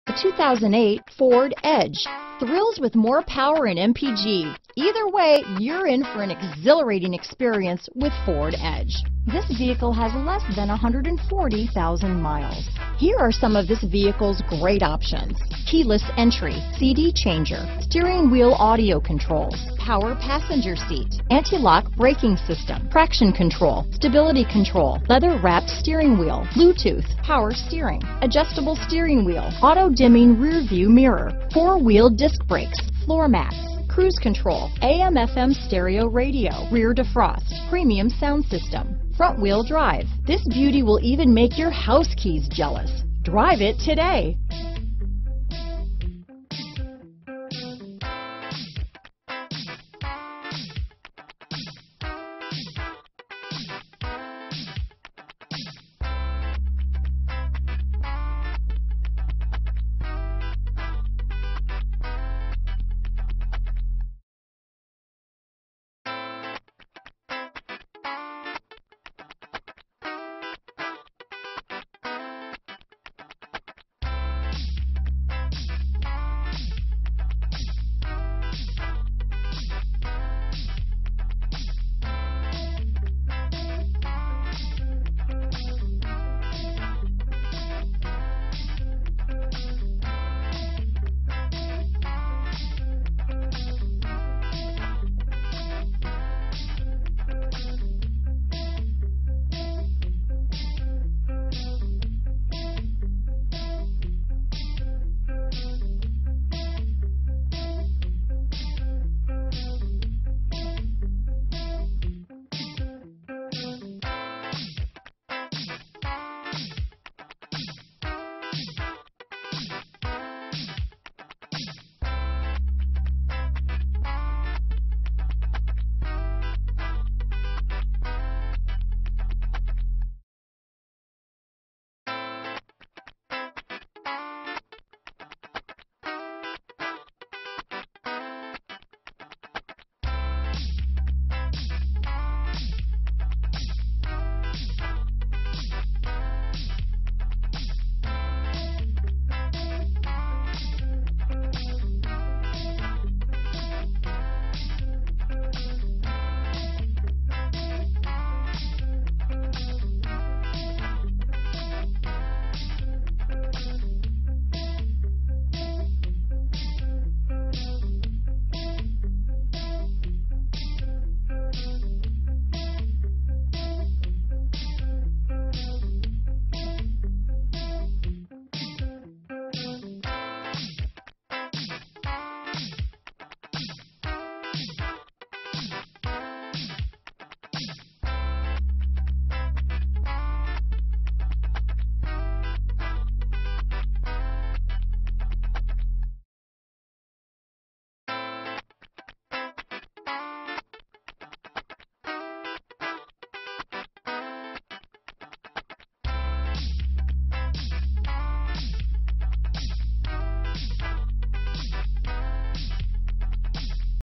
The 2008 Ford Edge. Thrills with more power and MPG. Either way, you're in for an exhilarating experience with Ford Edge. This vehicle has less than 140,000 miles. Here are some of this vehicle's great options: keyless entry, CD changer, steering wheel audio controls, power passenger seat, anti-lock braking system, traction control, stability control, leather-wrapped steering wheel, Bluetooth, power steering, adjustable steering wheel, auto-dimming rear-view mirror, four-wheel disc brakes, floor mats, cruise control, AM/FM stereo radio, rear defrost, premium sound system, front-wheel drive. This beauty will even make your house keys jealous. Drive it today.